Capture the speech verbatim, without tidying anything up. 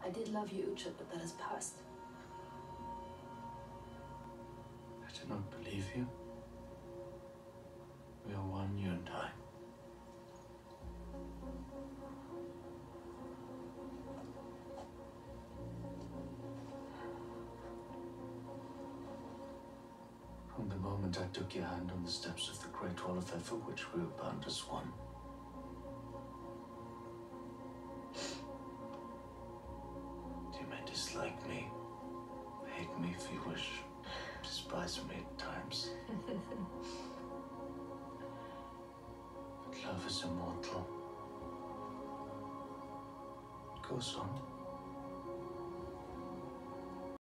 I did love you, Uche, but that has passed. I do not believe you. We are one, you and I. From the moment I took your hand on the steps of the Great Wall of Fire, for which we were bound as one. You may dislike me, hate me if you wish, despise me at times. But love is immortal. It goes on.